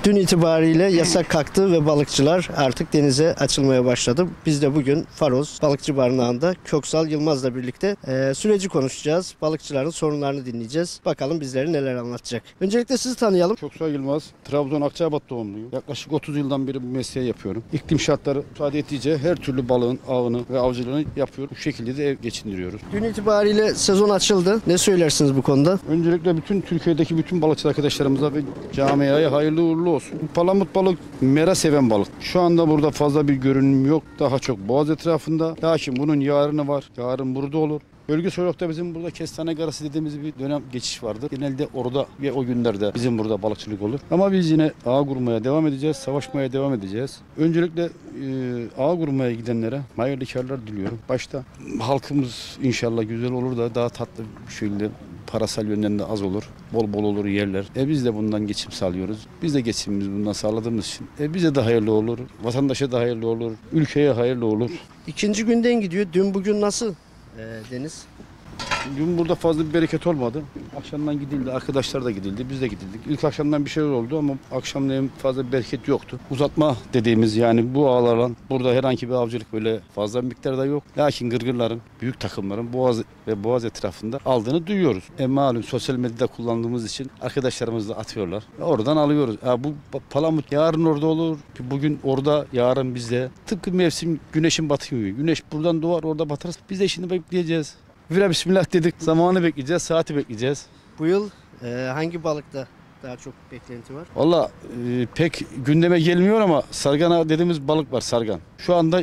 Dün itibariyle yasak kalktı ve balıkçılar artık denize açılmaya başladı. Biz de bugün Faroz Balıkçı Barınağı'nda Köksal Yılmaz'la birlikte süreci konuşacağız. Balıkçıların sorunlarını dinleyeceğiz. Bakalım bizleri neler anlatacak. Öncelikle sizi tanıyalım. Köksal Yılmaz, Trabzon Akçabat doğumluyum. Yaklaşık 30 yıldan beri bu mesleği yapıyorum. İklim şartları müsaade ettiğince her türlü balığın avını ve avcılığını yapıyoruz. Bu şekilde de ev geçindiriyoruz. Dün itibariyle sezon açıldı. Ne söylersiniz bu konuda? Öncelikle bütün Türkiye'deki bütün balıkçı arkadaşlarımıza ve camiaya hayırlı uğurlu olsun. Palamut balık mera seven balık. Şu anda burada fazla bir görünüm yok. Daha çok boğaz etrafında. Lakin bunun yarını var. Yarın burada olur. Bölgesel olarak da bizim burada kestane garası dediğimiz bir dönem geçiş vardır. Genelde orada ve o günlerde bizim burada balıkçılık olur. Ama biz yine ağ kurmaya devam edeceğiz, savaşmaya devam edeceğiz. Öncelikle ağ kurmaya gidenlere hayırlı kârlar diliyorum. Başta halkımız inşallah güzel olur da daha tatlı bir şekilde parasal yönden de az olur. Bol bol olur yerler. Biz de bundan geçim sağlıyoruz. Biz de geçimimizi bundan sağladığımız için bize de hayırlı olur. Vatandaşa da hayırlı olur. Ülkeye hayırlı olur. İkinci günden gidiyor. Dün bugün nasıl deniz? Dün burada fazla bir bereket olmadı. Akşamdan gidildi, arkadaşlar da gidildi, biz de gidildik. İlk akşamdan bir şeyler oldu ama akşamleyin fazla bir bereket yoktu. Uzatma dediğimiz yani bu ağlarla burada herhangi bir avcılık böyle fazla bir miktarda yok. Lakin gırgırların, büyük takımların boğaz ve boğaz etrafında aldığını duyuyoruz. Malum sosyal medyada kullandığımız için arkadaşlarımız da atıyorlar. Oradan alıyoruz. Bu palamut yarın orada olur, bugün orada, yarın bizde. Tıpkı mevsim güneşin batımı gibi. Güneş buradan doğar, orada batar. Biz de şimdi bekleyeceğiz. Vira bismillah dedik. Zamanı bekleyeceğiz, saati bekleyeceğiz. Bu yıl hangi balıkta daha çok beklenti var? Valla pek gündeme gelmiyor ama sargana dediğimiz balık var, sargan. Şu anda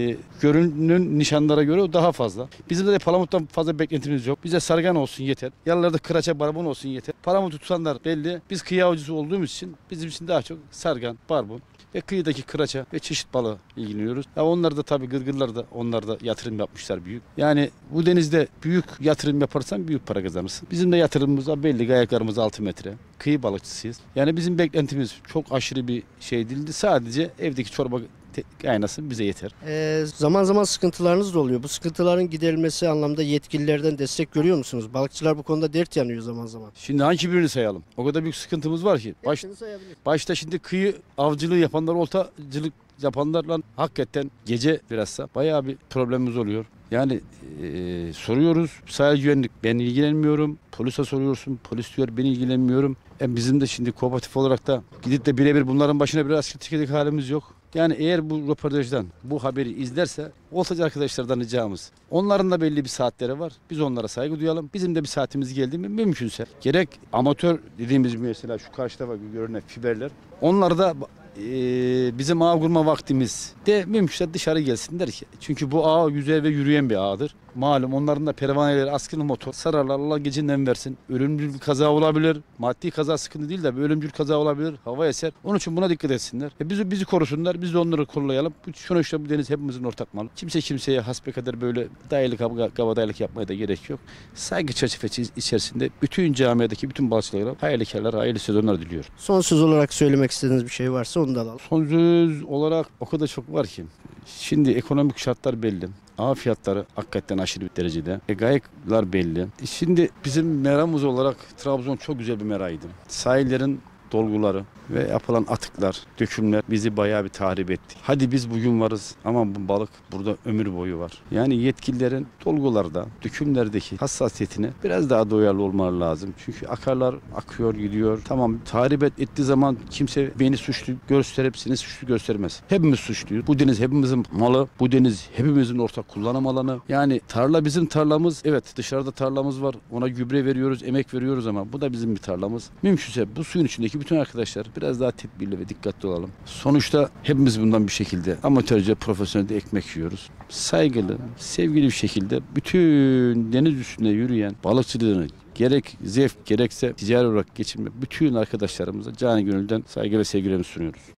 görünün nişanlara göre daha fazla. Bizim de palamuttan fazla beklentimiz yok. Bize sargan olsun yeter. Yanlarda kıraça, barbun olsun yeter. Palamutu tutanlar belli. Biz kıyı avcısı olduğumuz için bizim için daha çok sargan, barbun ve kıyıdaki kıraça ve çeşit balığı ilgileniyoruz. Onlar da tabii gırgırlar da onlar da yatırım yapmışlar büyük. Yani bu denizde büyük yatırım yaparsan büyük para kazanırsın. Bizim de yatırımımız var belli, gayaklarımız 6 metre. Kıyı balıkçısıyız. Yani bizim beklentimiz çok aşırı bir şey değildi. Sadece evdeki çorba kaynasın bize yeter. Zaman zaman sıkıntılarınız da oluyor. Bu sıkıntıların giderilmesi anlamda yetkililerden destek görüyor musunuz? Balıkçılar bu konuda dert yanıyor zaman zaman. Şimdi hangi birini sayalım? O kadar büyük sıkıntımız var ki. Başta şimdi kıyı avcılığı yapanlar, oltacılık yapanlarla hakikaten gece bilhassa bayağı bir problemimiz oluyor. Yani soruyoruz, sahil güvenlik ben ilgilenmiyorum, polise soruyorsun, polis diyor ben ilgilenmiyorum. Bizim de şimdi kooperatif olarak da gidip de birebir bunların başına biraz çekecek halimiz yok. Yani eğer bu röportajdan bu haberi izlerse oltacı arkadaşlardan ricamız. Onların da belli bir saatleri var. Biz onlara saygı duyalım. Bizim de bir saatimiz geldi mi mümkünse. Gerek amatör dediğimiz mesela şu karşıda var görünen fiberler. Onlar da bizim ağ kurma vaktimiz de mümkünse dışarı gelsinler ki. Çünkü bu ağ güzel ve yürüyen bir ağdır. Malum onların da pervaneleri askılı motor. Sararlar Allah gecinden versin. Ölümcül kaza olabilir. Maddi kaza sıkıntı değil de bir ölümcül kaza olabilir. Hava eser. Onun için buna dikkat etsinler. Bizi korusunlar. Biz de onları kollayalım. Sonuçta bu deniz hepimizin ortak malı. Kimse kimseye hasbekadar böyle kabadayılık yapmaya da gerek yok. Saygı çerçevesi içerisinde bütün camiadaki bütün balıkçılara hayırlı kârlar, hayırlı sezonlar diliyorum. Son söz olarak söylemek istediğiniz bir şey varsa onu da alalım. Son söz olarak o kadar çok var ki. Şimdi ekonomik şartlar belli. Ağ fiyatları hakikaten aşırı bir derecede. Gayaklar belli. Şimdi bizim meramız olarak Trabzon çok güzel bir meraydı. Sahillerin dolguları ve yapılan atıklar, dökümler bizi bayağı bir tahrip etti. Hadi biz bugün varız ama bu balık burada ömür boyu var. Yani yetkililerin dolgularda, dökümlerdeki hassasiyetine biraz daha duyarlı olmaları lazım. Çünkü akarlar akıyor gidiyor. Tamam tahrip ettiği zaman kimse beni suçlu gösterip seni suçlu göstermez. Hepimiz suçluyuz. Bu deniz hepimizin malı. Bu deniz hepimizin ortak kullanım alanı. Yani tarla bizim tarlamız. Evet dışarıda tarlamız var. Ona gübre veriyoruz, emek veriyoruz ama bu da bizim bir tarlamız. Mümkünse bu suyun içindeki bütün arkadaşlar biraz daha tedbirli ve dikkatli olalım. Sonuçta hepimiz bundan bir şekilde amatörce, profesyonelce ekmek yiyoruz. Saygılı, sevgili bir şekilde bütün deniz üstünde yürüyen balıkçılığını gerek zevk gerekse ticari olarak geçirme bütün arkadaşlarımıza canı gönülden saygı ve sevgilerimi sunuyoruz.